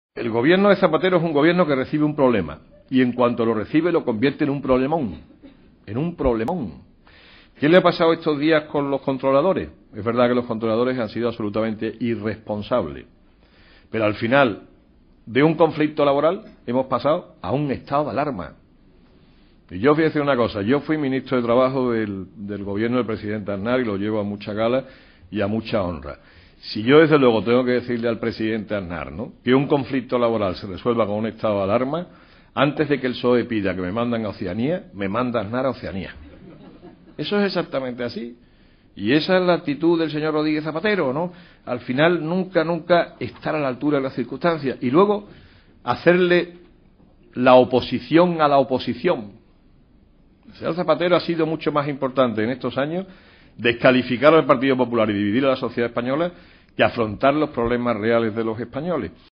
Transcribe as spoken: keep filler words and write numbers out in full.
El gobierno de Zapatero es un gobierno que recibe un problema y en cuanto lo recibe lo convierte en un problemón, en un problemón. ¿Qué le ha pasado estos días con los controladores? Es verdad que los controladores han sido absolutamente irresponsables, pero al final de un conflicto laboral hemos pasado a un estado de alarma. Y yo voy a decir una cosa, yo fui ministro de Trabajo del, del gobierno del presidente Aznar y lo llevo a mucha gala y a mucha honra. Si yo, desde luego, tengo que decirle al presidente Aznar, ¿no?, que un conflicto laboral se resuelva con un estado de alarma, antes de que el P S O E pida que me mandan a Oceanía, me manda Aznar a Oceanía. Eso es exactamente así. Y esa es la actitud del señor Rodríguez Zapatero, ¿no? Al final, nunca, nunca estar a la altura de las circunstancias. Y luego, hacerle la oposición a la oposición. El señor Zapatero ha sido mucho más importante en estos años descalificar al Partido Popular y dividir a la sociedad española que afrontar los problemas reales de los españoles.